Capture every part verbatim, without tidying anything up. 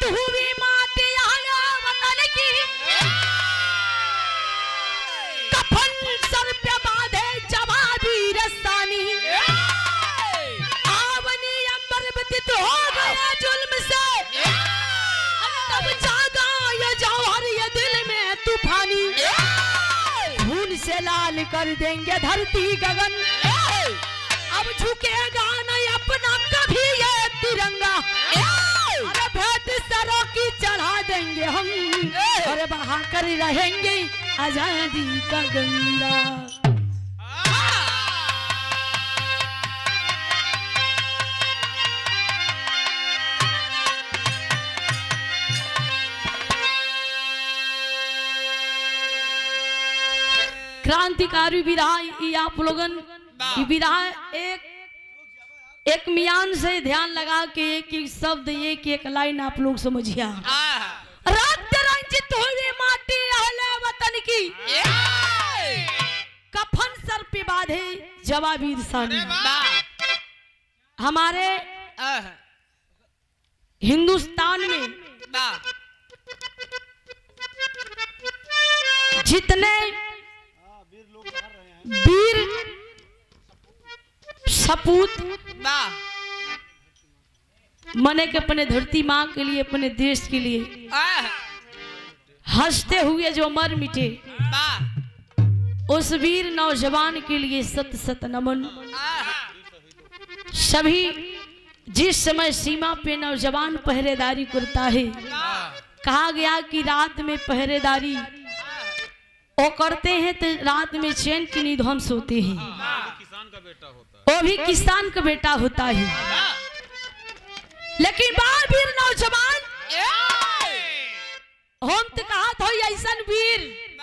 हुई माटी आला वतन की, कफन सर पे बांधे जवाबी रस्तानी, आवनी अंबर व्यतीत हो गया जुल्म से, तब जागा ये जौहर ये दिल में तूफानी, खून से लाल कर देंगे धरती गगन, अब झुकेगा नहीं अपना कभी ये तिरंगा, अरे भेंट सरों की चढ़ा देंगे हम, और बहा कर रहेंगे आजादी का गंगा। क्रांतिकारी विराह ये आप लोगन विराह एक एक मियान से ध्यान लगा के एक एक शब्द एक एक लाइन आप लोग समझिए। रक्त रंजित हुई माटी अहले वतन की, कफन सर पे बांधे जवाबी रस्तानी। हमारे हिंदुस्तान में जितने वीर सपूत मने के अपने धरती माँ के लिए अपने देश के लिए हंसते हुए जो मर मिटे, उस वीर नौजवान के लिए सत सत नमन। सभी जिस समय सीमा पे नौजवान पहरेदारी करता है, कहा गया कि रात में पहरेदारी वो करते हैं तो रात में चैन की नींद हम सोते हैं, वो भी किसान का बेटा होता है। लेकिन वीर नौजवान हम तो कहा था ऐसा वीर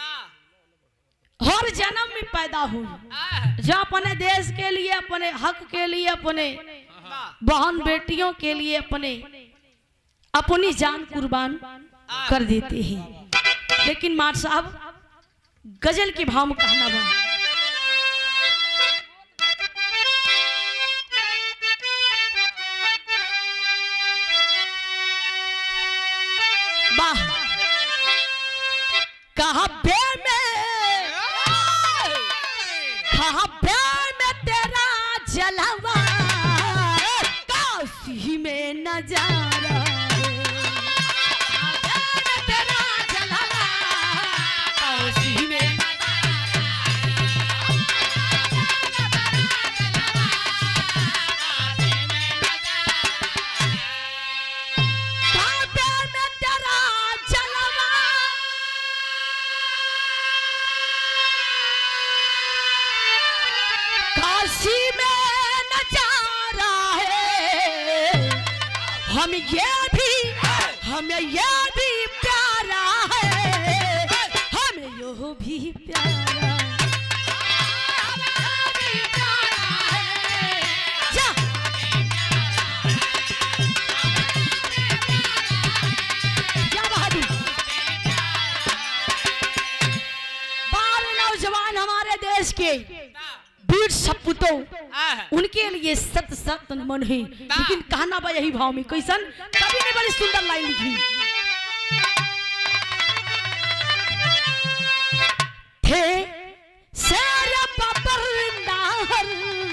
हर जन्म में पैदा हो, जो अपने देश के लिए, अपने हक के लिए, अपने बहन बेटियों के लिए अपने अपनी जान कुर्बान कर देते हैं। लेकिन मार साहब गजल के भाव में कहना बा, वाह कहा बे में कहा बे में तेरा जलवा, काशी में नजारा तेरा जलवा, काशी में हम ये भी हमें ये भी प्यारा है, हमें यो भी प्यारा है। जा क्या बहादुर बाल नौजवान हमारे देश के वीर सपूतों, उनके लिए सत सत नमन है। लेकिन कहना बा यही भाव में कैसन, कभी ने बड़ी सुंदर लाइन लिखी, थे सारा बाबर नाहर,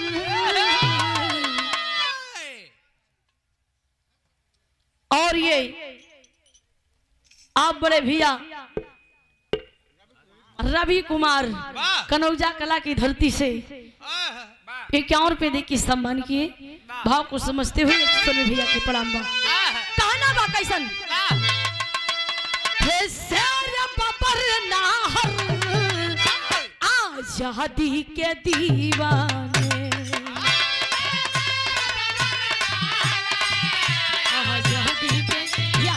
और ये आप बड़े भैया रवि कुमार कनौजा कला की धरती से इक्यावन रुपए दे के सम्मान किए। भाव को समझते हुए सोनू भैया के प्रणाम बा। कहना बा कैसन, हे सारा बाबर नाहर आजादी के दीवाने, आजादी के या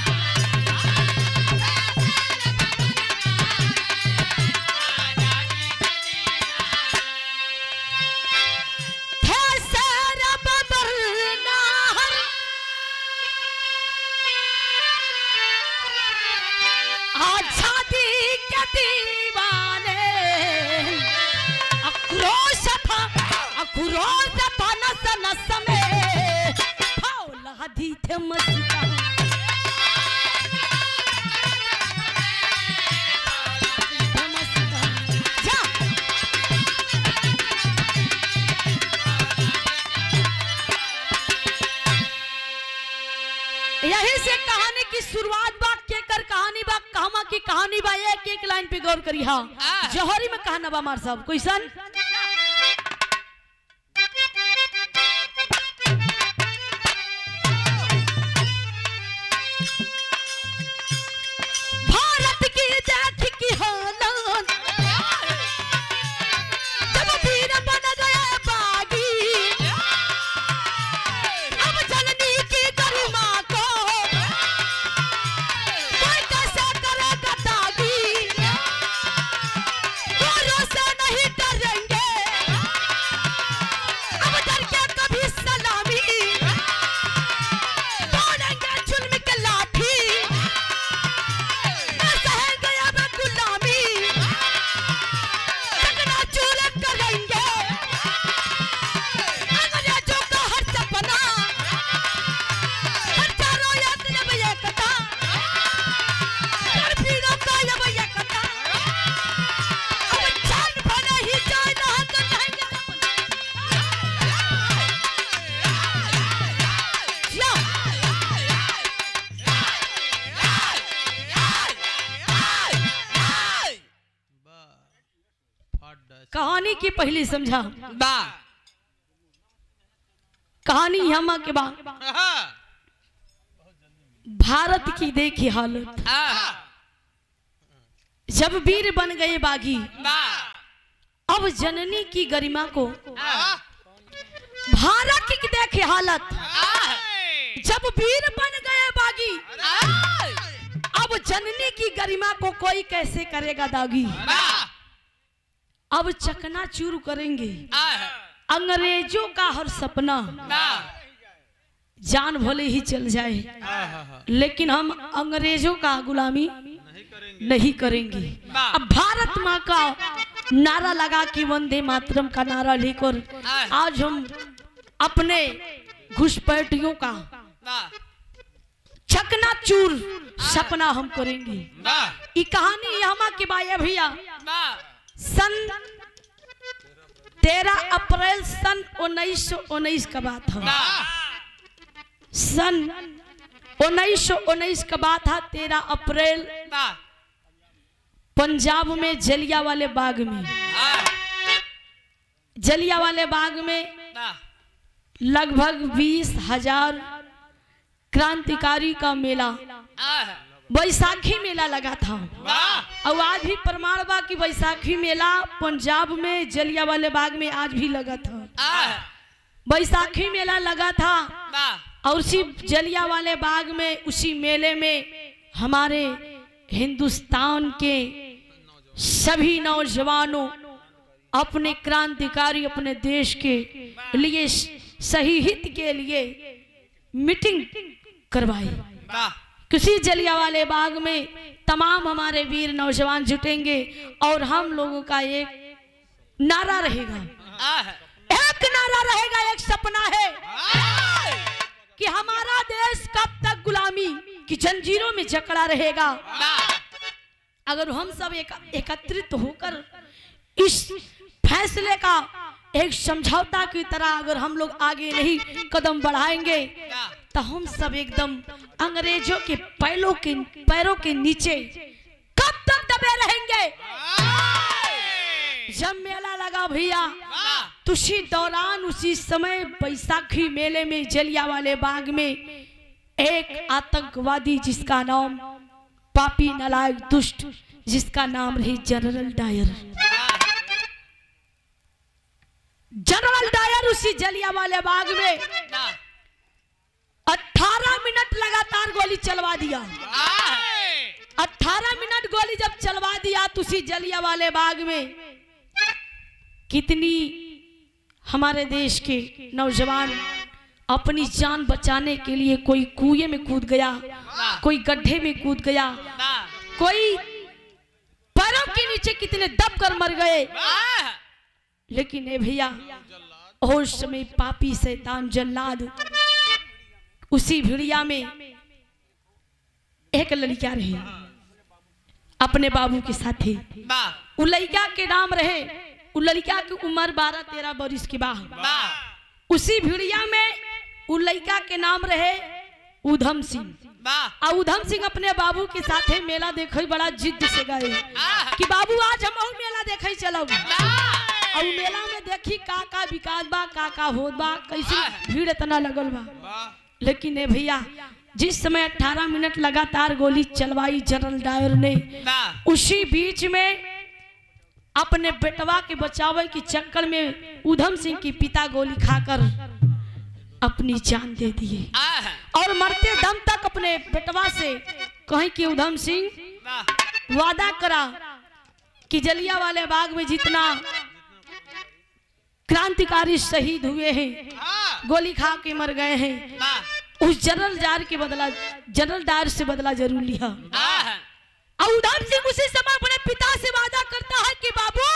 थे मस्ता यही से कहानी की शुरुआत बा, केकर कहानी बा, कहमा की कहानी बा। एक एक लाइन पे गौर करी। हाँ जौहरी में कहना बा मार साहब क्वेश्चन। भारत की देख की हालत जब वीर बन गया बागी, अब जननी की गरिमा को कोई कैसे करेगा दागी। गोरों से नहीं डरेंगे अब डर के कभी सलामी, तोड़ेंगे जुल्म के लाठी, सहेंगे अब गुलामी, चकनाचूर करेंगे अंग्रेजों का हर सपना, हजारों याद अब एकता, वीरों का अब एकता, अब जान भले ही जाए ना तो रहेंगे या। कहानी की पहली समझा बा कहानी यमा के बाद भारत की देखी हालत जब वीर बन गए बागी, बा अब जननी की गरिमा को भारत की देखी हालत जब वीर बन गए बागी, अब जननी की गरिमा को कोई कैसे करेगा दागी। अब चकनाचूर करेंगे अंग्रेजों का हर सपना, जान भले ही चल जाए लेकिन हम अंग्रेजों का गुलामी नहीं करेंगे। अब भारत माँ का नारा लगा कि वंदे मातरम का नारा लेकर आज हम अपने घुसपैठियों का चकनाचूर सपना हम करेंगे। ये कहानी यहाँ की बाया भैया सन तेरह अप्रैल सन उन्नीस सौ उन्नीस का बात है। सन उन्नीस सौ उन्नीस का बात है। तेरह अप्रैल पंजाब में जलियांवाले बाग में जलियांवाले बाग में लगभग बीस हजार क्रांतिकारी का मेला बैसाखी मेला लगा था। और आज भी प्रमाण बा कि बैसाखी मेला पंजाब में जलियांवाले बाग में आज भी लगा था। बैसाखी मेला लगा था और उसी जलियांवाले बाग में उसी मेले में हमारे हिंदुस्तान के सभी नौजवानों अपने क्रांतिकारी अपने देश के लिए सही हित के लिए मीटिंग करवाई। किसी जलियांवाले बाग में तमाम हमारे वीर नौजवान जुटेंगे और हम लोगों का एक नारा रहेगा, एक नारा रहेगा, एक सपना है कि हमारा देश कब तक गुलामी की जंजीरों में जकड़ा रहेगा। अगर हम सब एक एकत्रित होकर इस फैसले का एक समझौता की तरह अगर हम लोग आगे नहीं कदम बढ़ाएंगे तो हम सब एकदम अंग्रेजों के पैरों के पैरों के नीचे कब तक दबे रहेंगे। जब मेला लगा भैया तो उसी दौरान उसी समय बैसाखी मेले में जलियांवाले बाग में एक आतंकवादी जिसका नाम पापी नालायक दुष्ट जिसका नाम रही जनरल डायर जनरल डायर उसी जलियांवाले बाग में अठारह मिनट लगातार गोली चलवा दिया। अठारह मिनट गोली जब चलवा दिया तो उसी जलियांवाले बाग में कितनी हमारे देश के नौजवान अपनी जान बचाने के लिए कोई कुएं में कूद गया, कोई गड्ढे में कूद गया, कोई पैरों के नीचे कितने दब कर मर गए। लेकिन ए भैया उस समय पापी शैतान जल्लाद उसी भिड़िया में एक लड़का रही अपने बाबू के साथ ही। उ लड़का के नाम रहे, उ लड़का की उम्र बारह तेरह बरिस की बा। उसी भिड़िया में उ लड़का के नाम रहे उधम सिंह। और उधम सिंह अपने बाबू के साथे मेला देखे बड़ा जिद से गए कि बाबू आज हम मेला देखे चलब। और मेला में देखी का का विकास बा, का का होत बा, कैसी भीड़ इतना लगल बा। लेकिन ए भैया जिस समय अठारह मिनट लगातार गोली चलवाई जनरल डायर ने, उसी बीच में अपने बेटवा के बचावे के चक्कर में उधम सिंह की पिता गोली खाकर अपनी जान दे दिए। और मरते दम तक अपने बेटवा से कहीं कि उधम सिंह वादा करा कि जलियांवाला बाग में जितना क्रांतिकारी शहीद हुए हैं, गोली खा के मर गए हैं, उस जनरल डायर के बदला जनरल डायर से बदला जरूर लिया। और उधम सिंह उसी समय अपने पिता से वादा करता है कि बाबू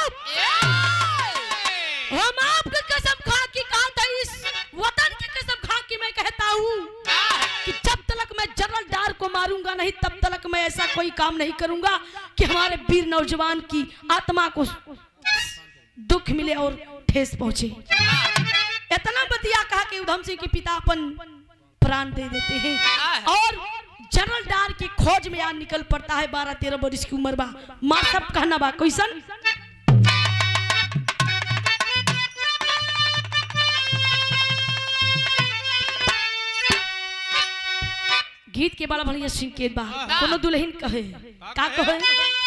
हम आपकी कसम खा के कहा था, इस वतन की कसम खा के मैं कहता हूँ कि जब तक मैं जनरल डायर को मारूंगा नहीं, तब तक मैं ऐसा कोई काम नहीं करूंगा कि हमारे वीर नौजवान की आत्मा को दुख मिले और ठेस पहुंचे। इतना बतिया कहा कि उधम सिंह के पिता अपन प्राण दे देते हैं और जनरल डायर की खोज में आज निकल पड़ता है। बारह तेरह वर्ष की उम्र बा, माँ सब कहना बा क्वेश्चन। गीत के बड़ा बढ़िया संकेत बा, कोनो दुल्हन कहे का कहे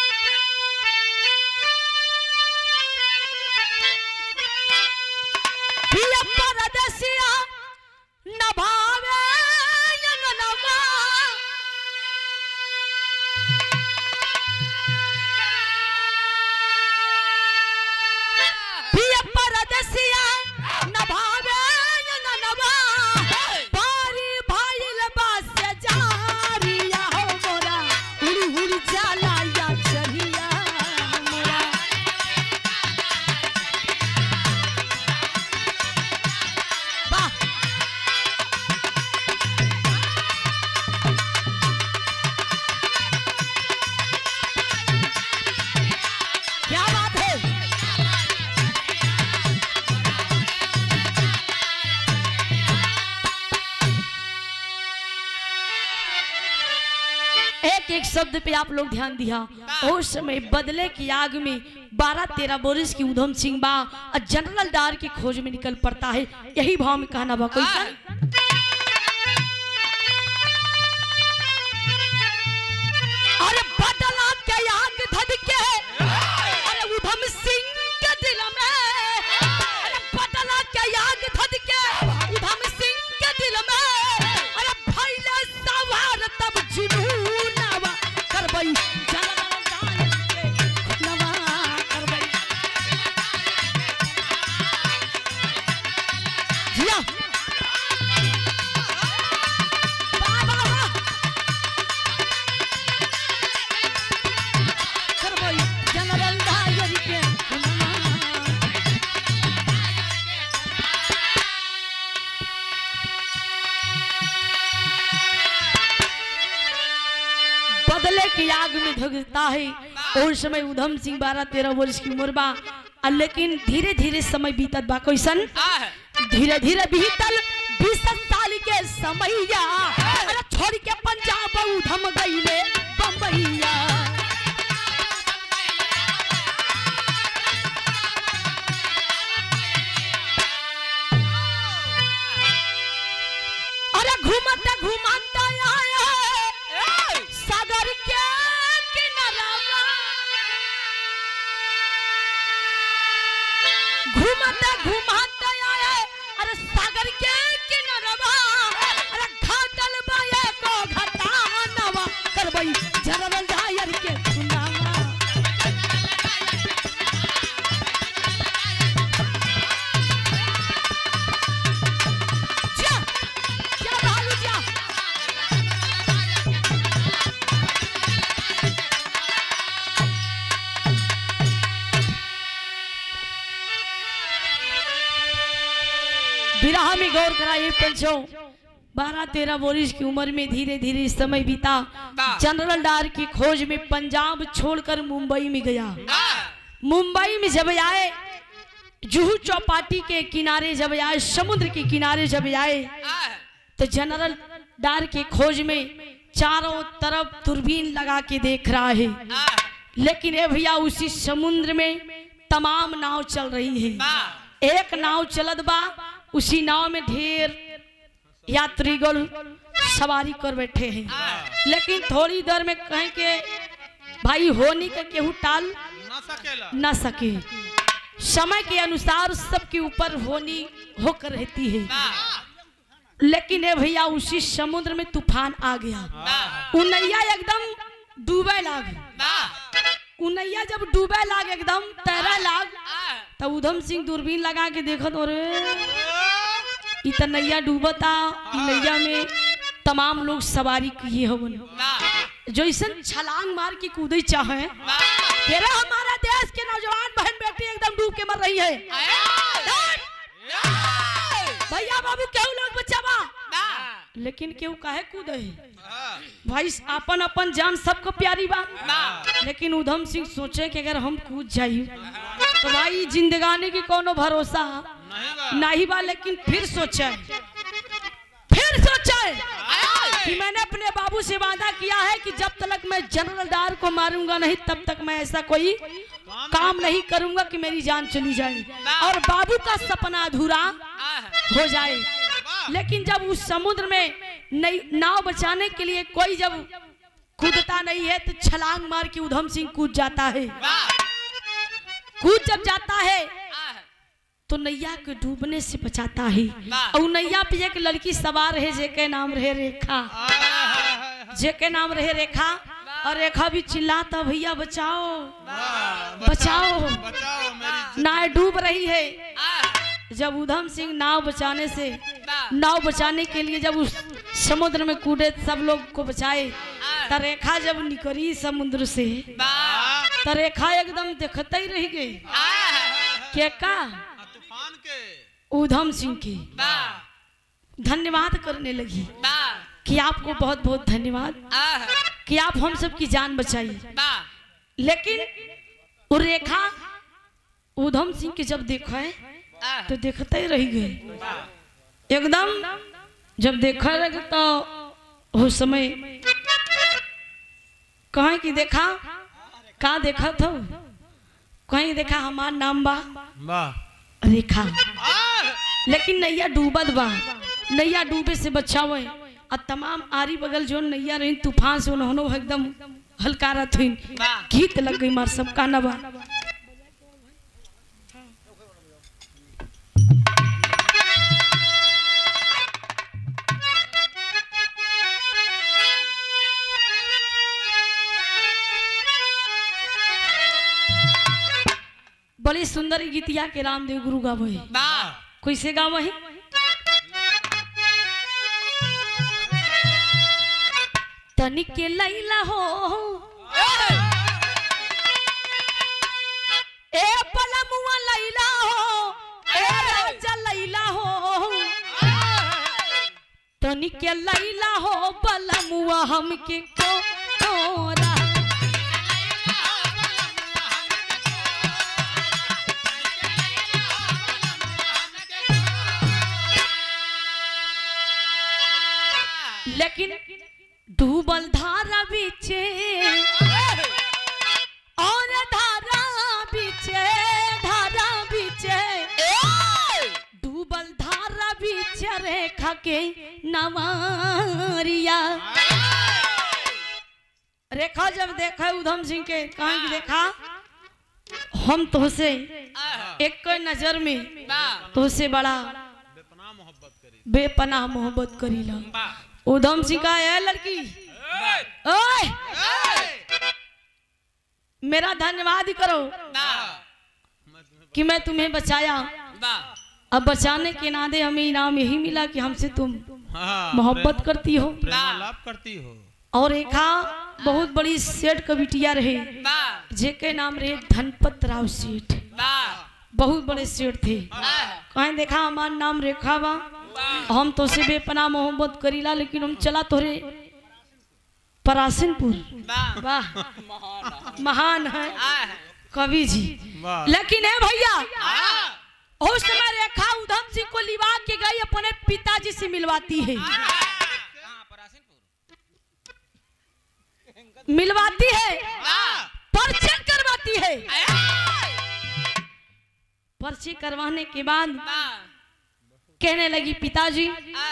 एक शब्द पे आप लोग ध्यान दिया। उस समय बदले की आग में बारह तेरह वर्ष की उधम सिंह बा और जनरल डायर की खोज में निकल पड़ता है। यही भाव में कहना बा कोई अरे बदला के आग धध के अरे उधम सिंह के दिल में, अरे बदला के आग धध के उधम सिंह के दिल में, अरे भइले सवार तब जुनून की आग में धगता है। और समय उधम सिंह बारह तेरह वर्ष की उम्र बा, लेकिन धीरे धीरे समय बीतत बा कैसन, धीरे धीरे बीतल बीस साल के समैया, अरे छोड़ के पंजाब उधम गईले बम्बईया। अरे घूमते घूमते आया सागर के किनारा, घूमते घूमते आए अरे सागर के किनारा, अरे घाटल बाए को घटानवा करबई जनरल डायर के सुनावा। जा क्या भालू जा विराह में गौर कराइए पंचों। बारह तेरह वर्ष की उम्र में धीरे धीरे समय बीता। जनरल डायर की खोज में पंजाब छोड़कर मुंबई में गया। मुंबई में जब आए, जुहू चौपाटी के किनारे जब आए, समुद्र के किनारे जब आए, तो जनरल डार के खोज में चारों तरफ दूरबीन लगा के देख रहा है, लेकिन ए भैया उसी समुद्र में तमाम नाव चल रही है। एक नाव चलत बा, उसी नाव में ढेर यात्रीगण सवारी कर बैठे हैं, लेकिन थोड़ी देर में कहें के भाई होनी का केहू टाल ना सके। समय के अनुसार सबके ऊपर होनी होकर रहती है, लेकिन ए भैया उसी समुद्र में तूफान आ गया। उनैया एकदम डूबे लाग, उनैया जब डूबे लाग एकदम तैरा लाग, तो उधम सिंह दूरबीन लगा के देखत और इतना नैया डूबता, नैया में तमाम लोग सवारी किए हवन, जो इसन छलांग मार के कूदे चाहे। हमारा देश के नौजवान बहन बेटी एकदम डूब के मर रही है। भैया बाबू क्यों लोग बचावा, लेकिन क्यों काहे कूदे भाई, अपन अपन जान सबको प्यारी बा, लेकिन उधम सिंह सोचे कि अगर हम कूद जाइए तो भाई जिंदगानी की कोनो भरोसा नहीं बा। लेकिन फिर सोचा फिर सोचा कि मैंने अपने बाबू से वादा किया है कि जब तक मैं जनरल डार को मारूंगा नहीं, तब तक मैं ऐसा कोई काम नहीं करूंगा कि मेरी जान चली जाए और बाबू का सपना अधूरा हो जाए। लेकिन जब उस समुद्र में नाव बचाने के लिए कोई जब कूदता नहीं है, तो छलांग मार के उधम सिंह कूद जाता है। कूद जब जाता है तो नैया के डूबने से बचाता है। और नैया पे एक लड़की सवार है, जेके नाम रहे रेखा, जेके नाम रहे रेखा, और रेखा भी चिल्लाता भैया बचाओ बचाओ, नाव डूब रही है। जब उधम सिंह नाव बचाने से नाव बचाने के लिए जब उस समुद्र में कूदे, सब लोग को बचाए, तो रेखा जब निकली समुद्र से, तो रेखा एकदम देखते ही रह गई। क्या का उधम सिंह की धन्यवाद करने लगी कि आपको बहुत बहुत धन्यवाद कि आप हम सब की जान बचाई। लेकिन वो रेखा उधम सिंह के जब देखा है तो देखते ही रह गए एकदम। जब देखा लगे तो उस समय कहीं की देखा का देखा था, कहीं देखा हमार नाम बा रेखा, लेकिन नैया डूबत बा, नैया डूबे से बचावे। और तमाम आरी बगल जो नैया रही तूफान से उन्होंने एकदम हल्का रही, गीत लग गई मार सब का नबा। बड़ी सुंदर गीतिया के रामदेव गुरु गावे, कैसे गावे है? तनिक के लैला हो ए पलमुआ लैला हो, ए राजा लैला हो, तनिक के लैला हो पलमुआ हमके को तोरा। लेकिन डूबल धारा बीचे और धारा बीचे, धारा बीचे डूबल धारा बीचे रेखा के नवारिया। रेखा जब देखा उधम सिंह के कहाँ की देखा, हम तुझसे एक नजर में तुझसे बड़ा बेपनाह मोहब्बत करीला। उधम सिंह का है लड़की, ओए मेरा धन्यवाद करो कि मैं तुम्हें बचाया। अब बचाने के नाते हमें इनाम यही मिला कि हमसे तुम मोहब्बत करती हो, करती हो। और रेखा बहुत बड़ी सेठ का बिटिया रहे, जेके नाम रहे धनपत राव सेठ, बहुत बड़े सेठ थे। कहीं देखा हमार नाम रेखा बा, हम तो से बेपना मोहब्बत करीला, लेकिन हम चला तोरे परासिनपुर, वाह महान है कवि जी। लेकिन है भैया उस समय रेखा उधम सिंह को लिवा के गई अपने पिताजी से मिलवाती है। मिलवाती है, पर्चे करवाती है। पर्चे करवाने के बाद कहने लगी पिताजी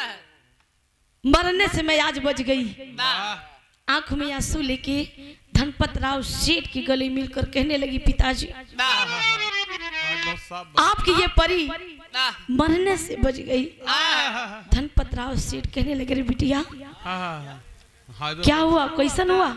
मरने से मैं आज बच गई। आंख में आंसू लेके धनपत राव सेठ की गले मिलकर कहने लगी पिताजी आपकी ये परी मरने से बच गई। धनपत राव सेठ कहने लगे रे बिटिया क्या हुआ, कैसन हुआ,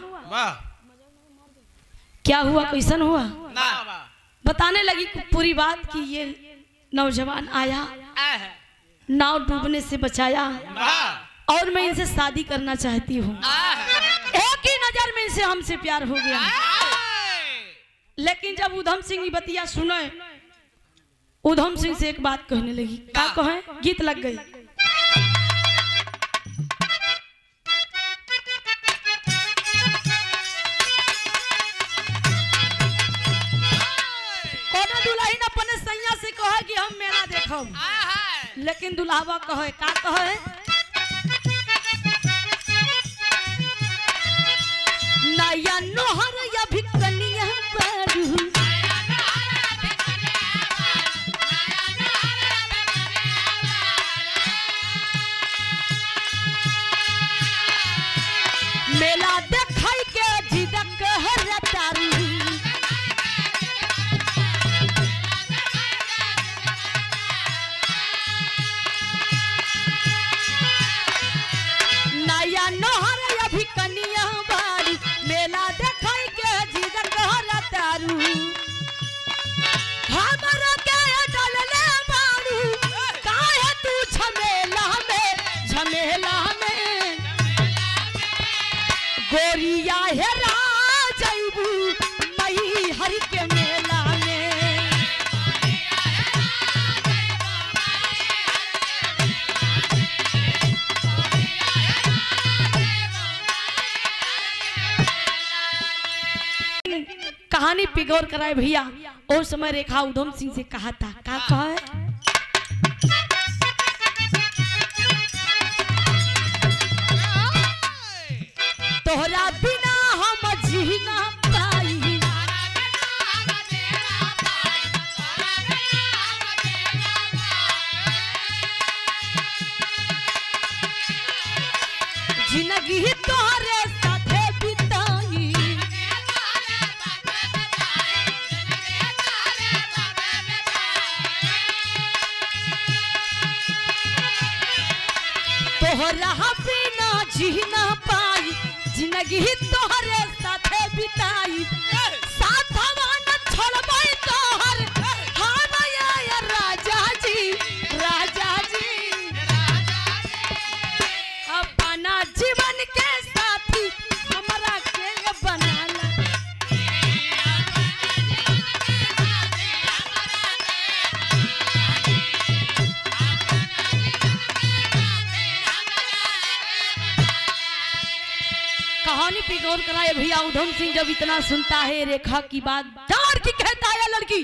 क्या हुआ, कैसन हुआ। बताने लगी पूरी बात कि ये नौजवान आया, नाव डूबने से बचाया और मैं इनसे शादी करना चाहती हूँ। एक ही नजर में इनसे हमसे प्यार हो गया। लेकिन जब उधम सिंह बतिया सुने, उधम सिंह से एक बात कहने लगी। क्या कहे, गीत लग गई। कोनो दुल्हन अपने सैया से कहे कि हम मेला देखो, लेकिन दुल्हावा कहे का कहे, नया नोहर या भिकनिया बारू, मेला देखाई के जिदक हर तारू, नया नोहर या भिकनिया बारू, मेला देखाई के जिदक हर तारू, हमरा के डलले बारू, काहे तू झमेला में, झमेला में गोरिया हेरा जइबू मई हरि के मेला में। कहानी पे गौर कराए भैया। और समय रेखा उधम सिंह से कहा था, का कहे, तोहरा बिना हम जी ना पाई, जिंदगी तोहरे साथे बिताई, तोहरा बिना जी ना पाई, जिंदगी तोहरे साथे बिताई, साथवा न छोड़बै तोहर हम या राजा जी, राजा जी अपना जीवन के साथी हमरा के बनाला। कहानी पे गौर कराए भैया। उधम सिंह जब इतना सुनता है रेखा की बात, डर की कहता है लड़की,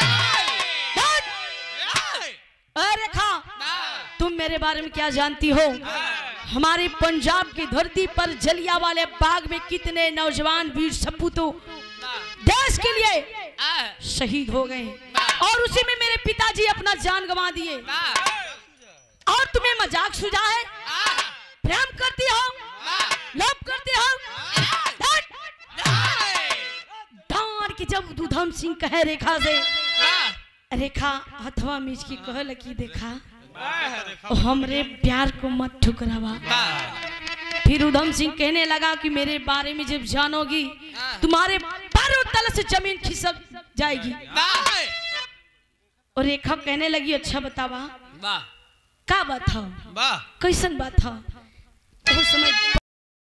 अरे रेखा तुम मेरे बारे में क्या जानती हो, हमारे पंजाब की धरती पर जलियांवाले बाग में कितने नौजवान वीर सपूतों देश के लिए शहीद हो गए, और उसी में मेरे पिताजी अपना जान गंवा दिए, और तुम्हें मजाक सुझा है, प्रेम करती हो, लव करती हो। डांट के जब उधम सिंह कहे रेखा से, रेखा हथवा मीच की कह लगी, देखा हमरे प्यार को मत ठुकरावा। फिर उधम सिंह कहने लगा कि मेरे बारे में जब जानोगी तुम्हारे पैरों तले से जमीन खिसक जाएगी। और रेखा कहने लगी अच्छा बतावा का बात था, कैसन बात था। उस समय